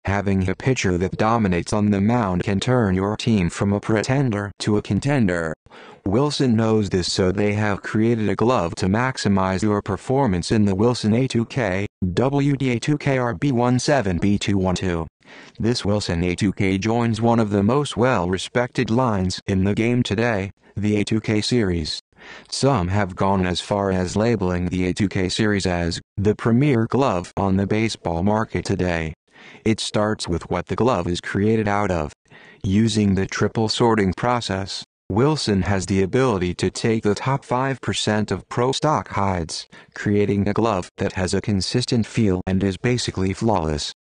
Having a pitcher that dominates on the mound can turn your team from a pretender to a contender. Wilson knows this, so they have created a glove to maximize your performance in the Wilson A2K A2KRB17B212. This Wilson A2K joins one of the most well-respected lines in the game today, the A2K series. Some have gone as far as labeling the A2K series as the premier glove on the baseball market today. It starts with what the glove is created out of. Using the triple sorting process, Wilson has the ability to take the top 5% of pro stock hides, creating a glove that has a consistent feel and is basically flawless.